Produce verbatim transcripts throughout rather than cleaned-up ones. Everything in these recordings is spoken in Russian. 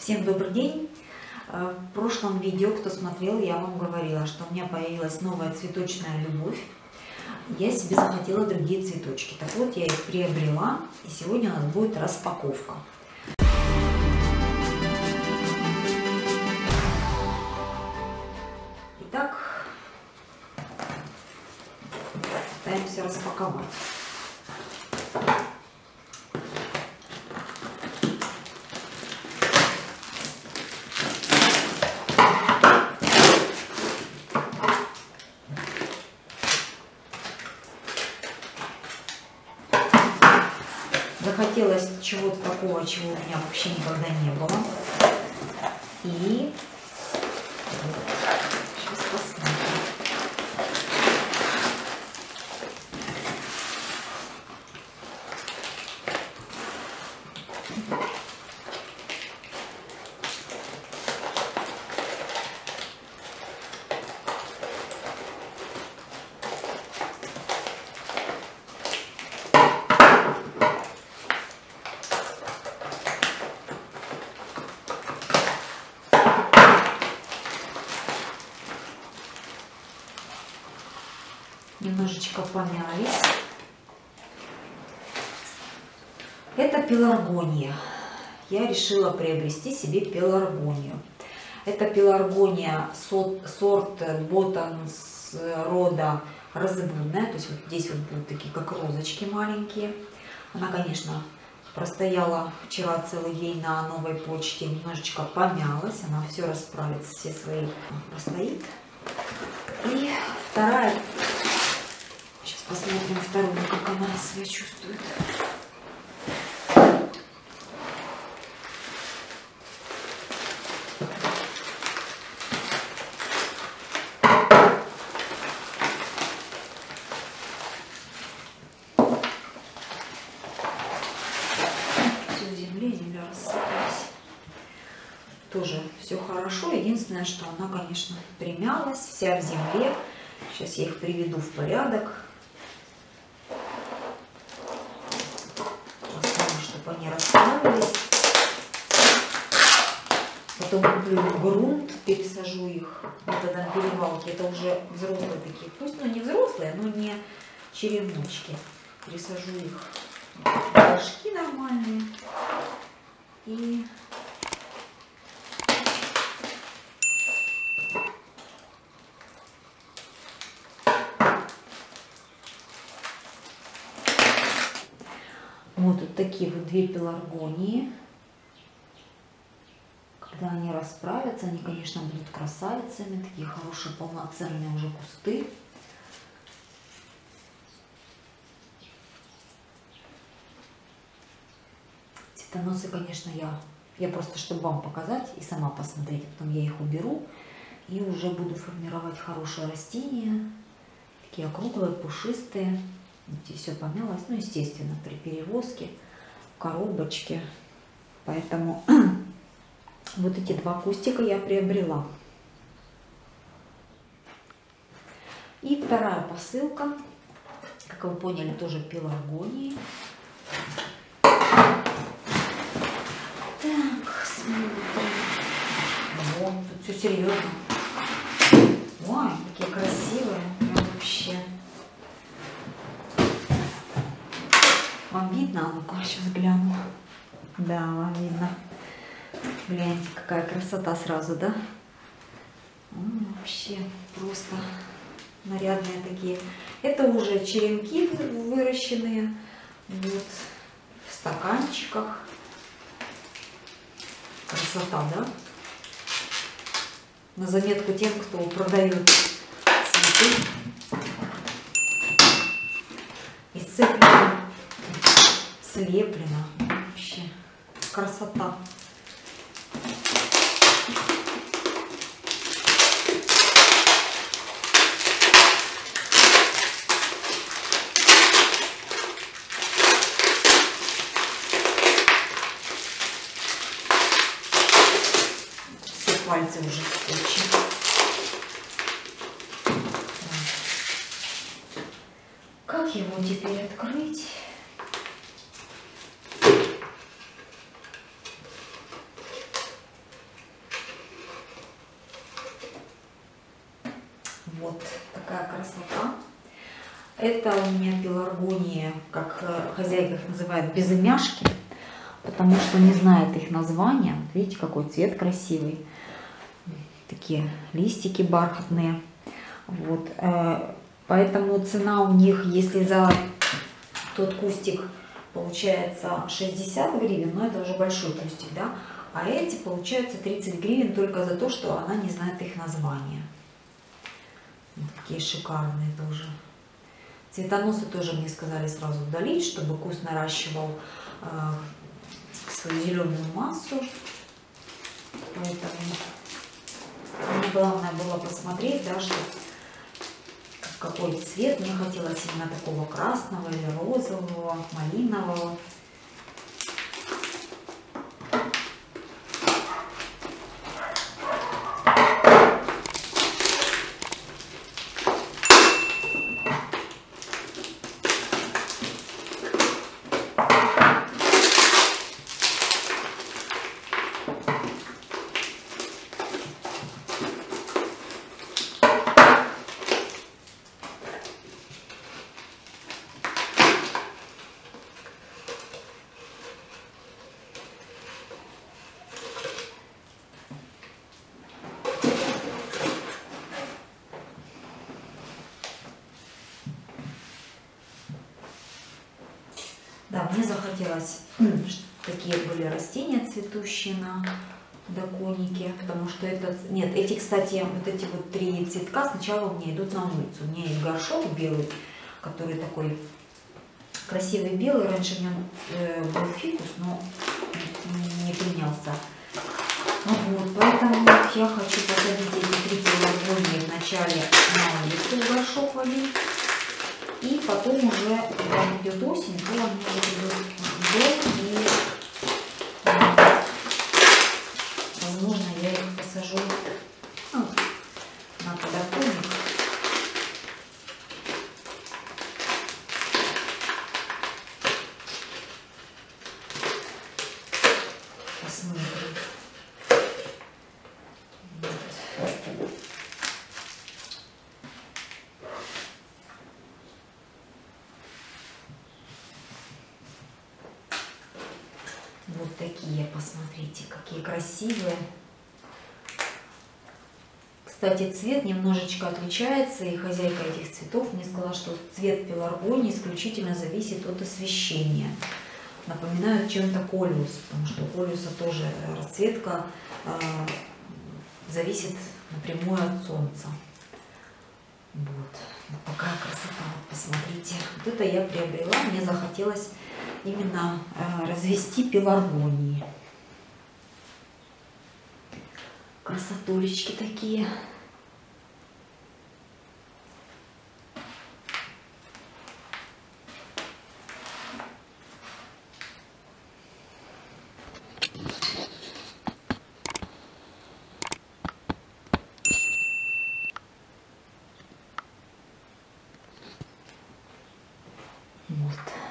Всем добрый день! В прошлом видео, кто смотрел, я вам говорила, что у меня появилась новая цветочная любовь. Я себе захотела другие цветочки. Так вот, я их приобрела, и сегодня у нас будет распаковка. Итак, пытаемся распаковать. Захотелось чего-то такого, чего у меня вообще никогда не было. И сейчас посмотрим. Немножечко помялись. Это пеларгония. Я решила приобрести себе пеларгонию. Это пеларгония сорт Ботанс рода розыбудная. То есть вот здесь вот будут такие как розочки маленькие. Она, конечно, простояла вчера целый день на новой почте. Немножечко помялась. Она все расправится, все свои простоит. И вторая. Сейчас посмотрим вторую, как она себя чувствует. Все в земле, земля рассыпалась. Тоже все хорошо. Единственное, что она, конечно, примялась, вся в земле. Сейчас я их приведу в порядок. Они расставились. Потом куплю грунт, пересажу их методом перевалки. Это уже взрослые такие, пусть, ну не взрослые, но не черемучки. Пересажу их в горшки нормальные. И вот тут такие вот две пеларгонии. Когда они расправятся, они, конечно, будут красавицами. Такие хорошие, полноценные уже кусты. Цветоносы, конечно, я, я просто, чтобы вам показать и сама посмотреть. Потом я их уберу и уже буду формировать хорошие растения. Такие округлые, пушистые. Здесь все помялось, ну, естественно, при перевозке в коробочке. Поэтому вот эти два кустика я приобрела. И вторая посылка, как вы поняли, тоже пеларгонии. Так, смотрим. О, тут все серьезно. Ой, какие красивые, прям вообще. Вам видно? Ну-ка, сейчас гляну. Да, вам видно. Гляньте, какая красота сразу, да? Ну, вообще просто нарядные такие. Это уже черенки выращенные. Вот. В стаканчиках. Красота, да? На заметку тем, кто продает цветы. Исцеплено. Слеплено. Вообще красота. Все пальцы уже очень. Как его теперь открыть? красота. Это у меня пеларгония, как хозяйка их называет, безымяшки, потому что не знает их названия. Видите, какой цвет красивый. Такие листики бархатные. Вот. Поэтому цена у них, если за тот кустик получается шестьдесят гривен, но это уже большой кустик, да? А эти получается тридцать гривен только за то, что она не знает их названия. Вот такие шикарные тоже. Цветоносы тоже мне сказали сразу удалить, чтобы куст наращивал э, свою зеленую массу. Поэтому мне главное было посмотреть, да, что какой цвет. Мне хотелось именно такого красного или розового, малинового. Да, мне захотелось, чтобы такие были растения цветущие на подоконнике, потому что это... Нет, эти, кстати, вот эти вот три цветка сначала у меня идут на улицу. У меня есть горшок белый, который такой красивый белый. Раньше у меня был фикус, но не принялся. Вот, поэтому я хочу посадить эти три пеларгонии вначале на улицу в горшок валить. И потом уже, когда идет осень, то они идут в дом, и, возможно, я их посажу, ну, на подоконник. Посмотрим. Вот такие, посмотрите, какие красивые. Кстати, цвет немножечко отличается, и хозяйка этих цветов мне сказала, что цвет пеларгонии исключительно зависит от освещения. Напоминают чем-то колиус, потому что у колиуса тоже расцветка э, зависит напрямую от солнца. Вот. Вот такая красота, вот посмотрите. Вот это я приобрела, мне захотелось именно э, развести пеларгонии. Красотулечки такие. Вот.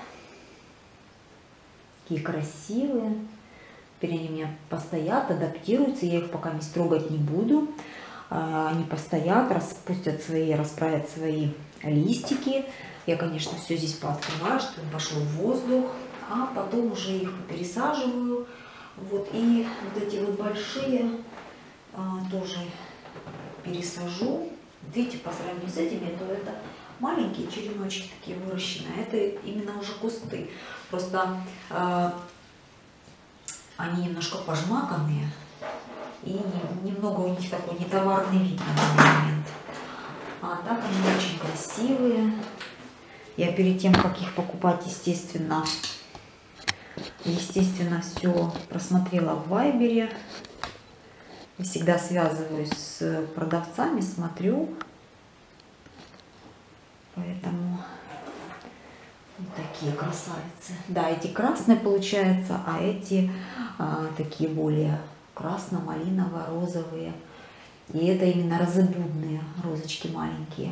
Такие красивые. Теперь они у меня постоят, адаптируются. Я их пока не трогать не буду. Они постоят, распустят свои, расправят свои листики. Я, конечно, все здесь пооткрываю, чтобы пошел воздух. А потом уже их пересаживаю. Вот. И вот эти вот большие а, тоже пересажу. Видите, по сравнению с этими, то это маленькие череночки такие выращенные. Это именно уже кусты. Просто э, они немножко пожмаканные. И не, немного у них такой нетоварный вид на данный момент. А так они очень красивые. Я перед тем, как их покупать, естественно, естественно, все просмотрела в Вайбере. Я всегда связываюсь с продавцами, смотрю. Поэтому вот такие красавицы. Да, эти красные получаются, а эти а, такие более красно-малиново-розовые. И это именно розыбудные розочки маленькие.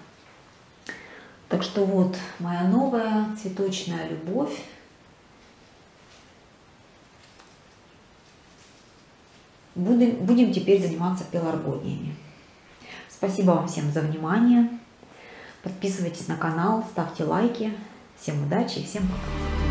Так что вот моя новая цветочная любовь. Будем, будем теперь заниматься пеларгониями. Спасибо вам всем за внимание. Подписывайтесь на канал, ставьте лайки. Всем удачи и всем пока.